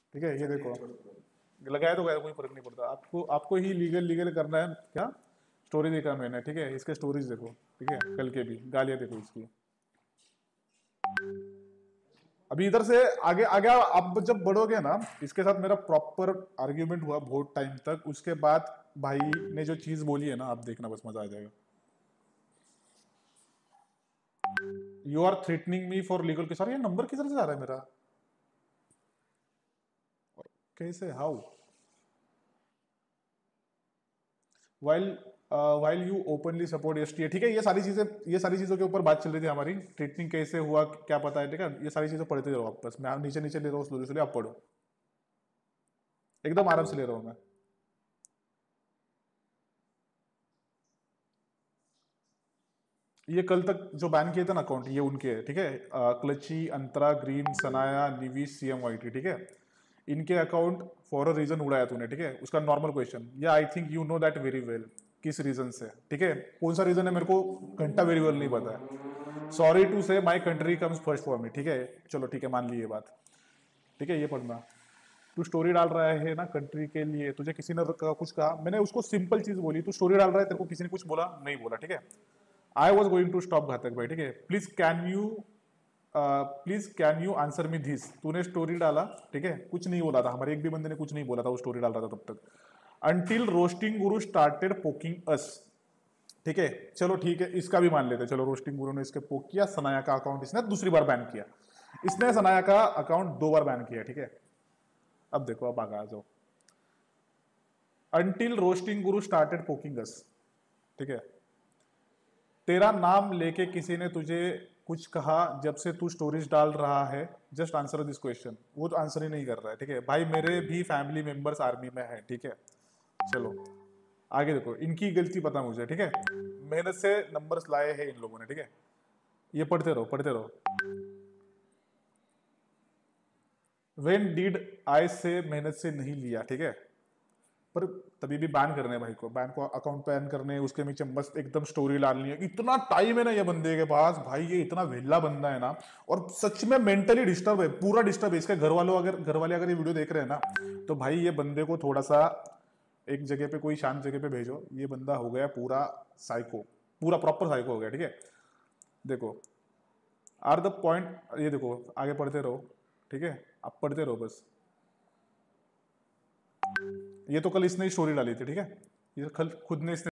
ठीक है, ये देखो लगाया तो गया, कोई फर्क नहीं पड़ता। आपको आपको ही लीगल लीगल करना है क्या। स्टोरी देखा मैंने, ठीक है, इसके स्टोरीज देखो, ठीक है, कल के भी गालियां देखो इसकी। अभी इधर से आगे आगे अब जब बढ़ोगे ना, इसके साथ मेरा प्रॉपर आर्ग्यूमेंट हुआ बहुत टाइम तक, उसके बाद भाई ने जो चीज बोली है ना, आप देखना बस मजा आ जाएगा। You are threatening me for legal case. ये नंबर किधर से जा रहा है मेरा, और कैसे, how, while while you openly support STA, ठीक है, ये सारी चीजें, ये सारी चीजों के ऊपर बात चल रही थी हमारी। ट्रीटमेंट कैसे हुआ क्या पता है, ठीक है, ये सारी चीजें पढ़ते रहो आप, बस मैं नीचे नीचे ले रहा हूँ स्लोली स्लोली, आप पढ़ो, एकदम आराम से ले रहा हूँ मैं। ये कल तक जो बैन किए थे ना अकाउंट, ये उनके है, ठीक है, क्लची, Antara, green, Sanaya, Nivish, CM YT, ठीक है, इनके अकाउंट फॉर अ रीजन उड़ाया तूने, ठीक है। उसका नॉर्मल क्वेश्चन, या I think you know that very well, किस रीजन से, ठीक है, कौन सा रीजन है मेरे को घंटा वेरी वेल नहीं पता है। Sorry to say my country comes first for me, ठीक है, चलो ठीक है, मान ली ये बात, ठीक है, ये पढ़ना। तू स्टोरी डाल रहा है ना कंट्री के लिए, तुझे किसी ने कुछ कहा, मैंने उसको सिंपल चीज बोली, तू स्टोरी डाल रहा है, तेरे को किसी ने कुछ बोला नहीं बोला, ठीक है। I was going to stop घातक भाई, ठीक है, please can you answer me this. तूने स्टोरी डाला, ठीक है, कुछ नहीं बोला था, हमारे एक भी बंदे ने कुछ नहीं बोला था, वो स्टोरी डाल रहा था तब तक, until roasting guru started poking us, ठीक है, चलो ठीक है, इसका भी मान लेते, चलो रोस्टिंग गुरु ने इसके पोक किया, सनाया का अकाउंट इसने दूसरी बार बैन किया, इसने सनाया का अकाउंट 2 बार बैन किया, ठीक है। अब देखो, अब आगे आ जाओ, until roasting guru started poking us, ठीक है, तेरा नाम लेके किसी ने तुझे कुछ कहा जब से तू स्टोरीज डाल रहा है, जस्ट आंसर दिस क्वेश्चन। वो तो आंसर ही नहीं कर रहा है, ठीक है भाई, मेरे भी फैमिली मेंबर्स आर्मी में है, ठीक है। चलो आगे देखो, इनकी गलती पता मुझे, ठीक है, मेहनत से नंबर्स लाए हैं इन लोगों ने, ठीक है, ये पढ़ते रहो पढ़ते रहो। वेन डीड आई से मेहनत से नहीं लिया, ठीक है, पर तभी भी बैन करने भाई को, बैन को अकाउंट बैन करने, उसके नीचे मस्त एकदम स्टोरी डालनी है, इतना टाइम है ना ये बंदे के पास भाई, ये इतना वेला बंदा है ना, और सच में मेंटली डिस्टर्ब है, पूरा डिस्टर्ब है। इसके घर वाले अगर ये वीडियो देख रहे हैं ना, तो भाई ये बंदे को थोड़ा सा एक जगह पे, कोई शांत जगह पे भेजो, ये बंदा हो गया पूरा साइको, पूरा प्रॉपर साइको हो गया, ठीक है। देखो आर द पॉइंट, ये देखो आगे पढ़ते रहो, ठीक है, आप पढ़ते रहो बस। ये तो कल इसने स्टोरी डाली थी, ठीक है, ये कल खुद ने इसने